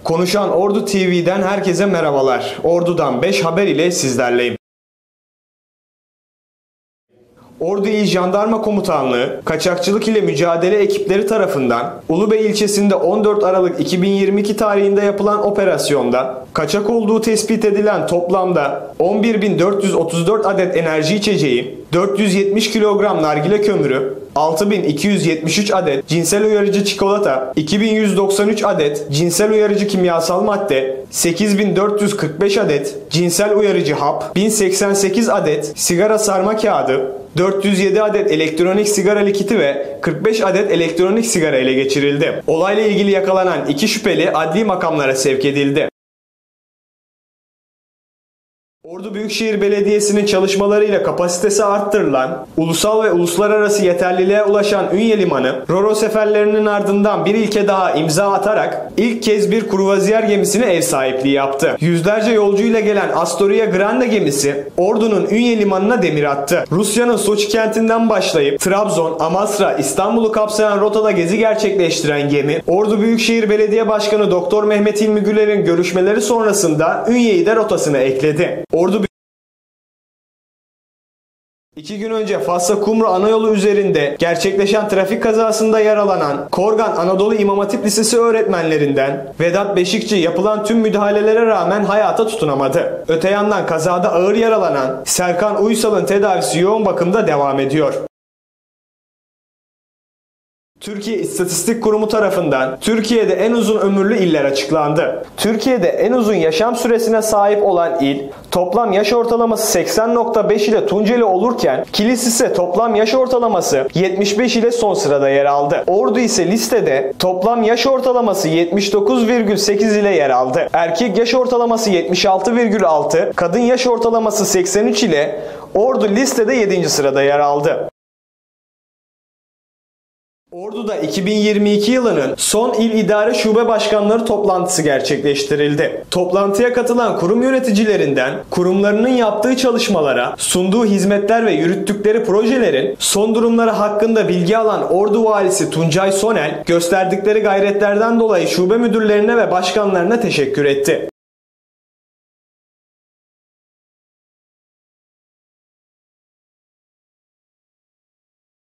Konuşan Ordu TV'den herkese merhabalar. Ordu'dan 5 haber ile sizlerleyim. Ordu İl Jandarma Komutanlığı, kaçakçılık ile mücadele ekipleri tarafından Ulubey ilçesinde 14 Aralık 2022 tarihinde yapılan operasyonda kaçak olduğu tespit edilen toplamda 11.434 adet enerji içeceği, 470 kilogram nargile kömürü, 6.273 adet cinsel uyarıcı çikolata, 2.193 adet cinsel uyarıcı kimyasal madde, 8.445 adet cinsel uyarıcı hap, 1088 adet sigara sarma kağıdı, 407 adet elektronik sigara likiti ve 45 adet elektronik sigara ele geçirildi. Olayla ilgili yakalanan 2 şüpheli adli makamlara sevk edildi. Ordu Büyükşehir Belediyesi'nin çalışmalarıyla kapasitesi arttırılan, ulusal ve uluslararası yeterliliğe ulaşan Ünye Limanı, Ro-Ro seferlerinin ardından bir ilke daha imza atarak ilk kez bir kruvaziyer gemisine ev sahipliği yaptı. Yüzlerce yolcuyla gelen Astoria Grande gemisi, Ordu'nun Ünye Limanı'na demir attı. Rusya'nın Soçi kentinden başlayıp Trabzon, Amasra, İstanbul'u kapsayan rotada gezi gerçekleştiren gemi, Ordu Büyükşehir Belediye Başkanı Doktor Mehmet İlmi Güler'in görüşmeleri sonrasında Ünye'yi de rotasına ekledi. Ordu 2 gün önce Fatsa-Kumru Anayolu üzerinde gerçekleşen trafik kazasında yaralanan Korgan Anadolu İmam Hatip Lisesi öğretmenlerinden Vedat Beşikçi yapılan tüm müdahalelere rağmen hayata tutunamadı. Öte yandan kazada ağır yaralanan Serkan Uysal'ın tedavisi yoğun bakımda devam ediyor. Türkiye İstatistik Kurumu tarafından Türkiye'de en uzun ömürlü iller açıklandı. Türkiye'de en uzun yaşam süresine sahip olan il, toplam yaş ortalaması 80.5 ile Tunceli olurken, Kilis ise toplam yaş ortalaması 75 ile son sırada yer aldı. Ordu ise listede toplam yaş ortalaması 79,8 ile yer aldı. Erkek yaş ortalaması 76,6, kadın yaş ortalaması 83 ile Ordu listede 7. sırada yer aldı. Ordu'da 2022 yılının son il idare şube başkanları toplantısı gerçekleştirildi. Toplantıya katılan kurum yöneticilerinden kurumlarının yaptığı çalışmalara, sunduğu hizmetler ve yürüttükleri projelerin son durumları hakkında bilgi alan Ordu Valisi Tuncay Sonel, gösterdikleri gayretlerden dolayı şube müdürlerine ve başkanlarına teşekkür etti.